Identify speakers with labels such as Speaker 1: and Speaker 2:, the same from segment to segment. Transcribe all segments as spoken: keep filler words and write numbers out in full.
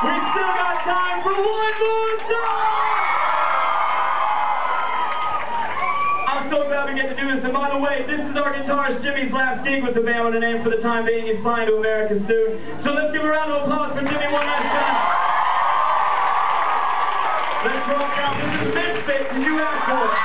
Speaker 1: We still got time for one more song! I'm so glad we get to do this. And by the way, this is our guitarist Jimmy's last gig with the band with a name for the time being. He's flying to America soon. So let's give a round of applause for Jimmy one last time. Let's rock out. This is Misfit, and you asked for it.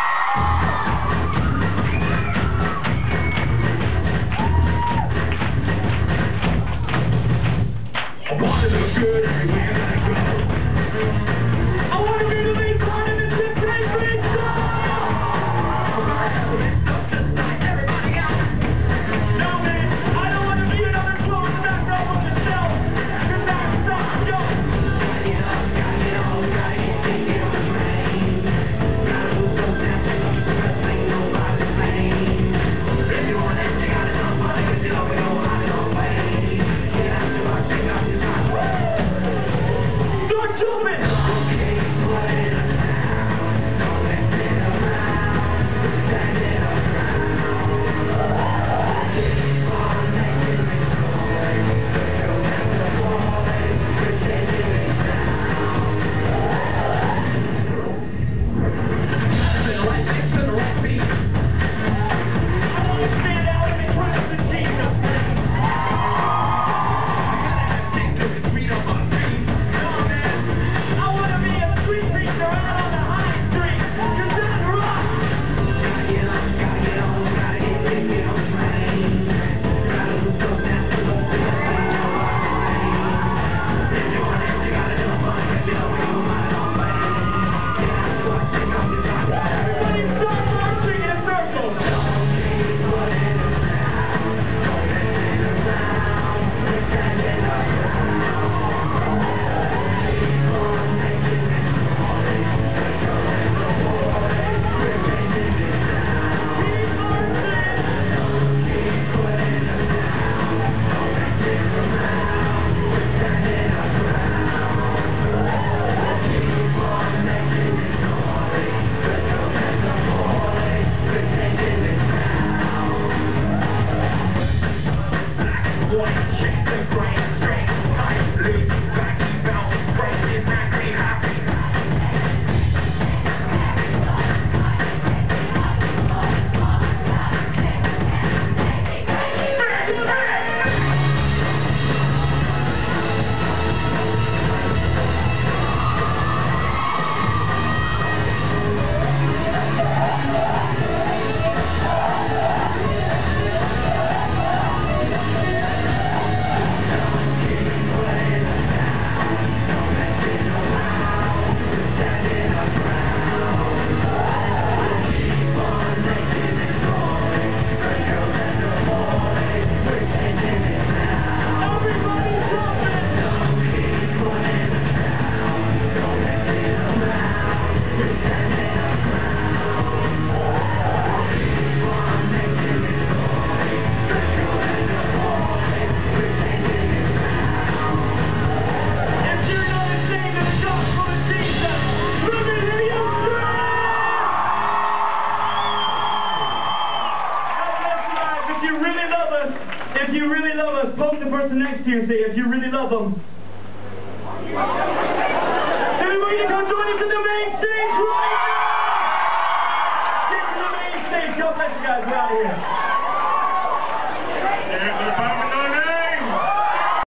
Speaker 1: I wanna look good everywhere that I go. I wanna be the lead part of this great, great song. Just like everybody else. No man, I don't wanna be another flow in the background with yourself. Cause that sucks, yo. Gotta get up, gotta get on, gotta get, get, get on the train. Gotta move so fast, so the rest ain't nobody's lane. If you want it, you gotta know money, cause you know we don't hide it all way. Get out to our check out your time. Start jumping! If you really love us, poke the person next to you and say, if you really love them,